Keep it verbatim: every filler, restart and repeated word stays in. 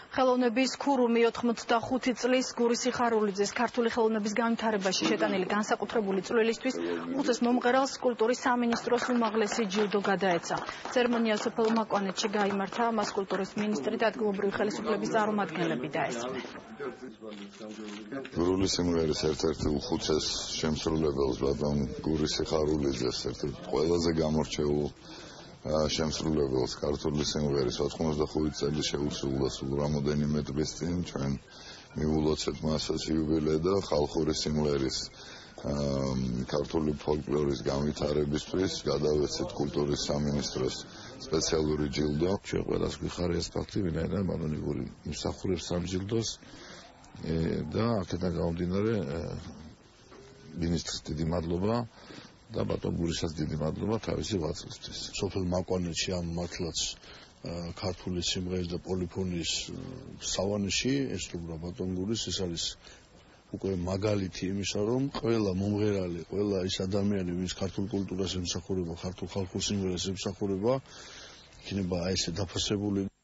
ხელოვნების ქურუმი ოთხმოცდახუთი წლის გურის სიხარულიძის ქართული ხელოვნების განვითარებაში შეტანილი განსაკუთრებული წვლილისთვის უწეს მომღერალს კულტურის სამინისტროს უმაღლესი ჯილდო გადაეცა. ცერემონია სოფელ მაკვანეთში გაიმართა, მას კულტურის მინისტრი და ადგილობრივი ხელისუფლების წარმომადგენლები დაესწრნენ. გურული სიმღერის ერთ-ერთი უხუცეს შემსრულებელს ბატონ გურის სიხარულიძეს, ერთ-ერთ ყველაზე გამორჩეულ შემსრულებელს ქართული სიმღერის ოთხმოცდახუთი წელი შეუსრულდა სულ რამოდენიმე დღის წინ ჩვენ მივულოცეთ მას იუბილე და ხალხური სიმღერის ქართული ფოლკლორის განვითარებისთვის გადავეცეთ კულტურის სამინისტროს სპეციალური ჯილდო. ჩვენ ყველას გვიხარია ეს ფაქტი, ვინაიდან ბატონი გური მსახურობს სამ ჯილდოს და აქედან გამომდინარე მინისტრს დიდი მადლობა და ბატონ გურისაც დიდი მადლობა თავისი ღვაწლისთვის. სოფელ მაკვანეთში ამ მართლაც ქართული სიმღერის და პოლიფონიის სავანეში ესწრებოდა ბატონ გურის. ეს არის უკვე მაგალითი იმისა, რომ ყველა მომღერალი, ყველა ის ადამიანი, ვინც ქართულ კულტურას ემსახურება, ქართულ ხალხურ სიმღერას ემსახურება, იქნება აი ესე დაფასებული.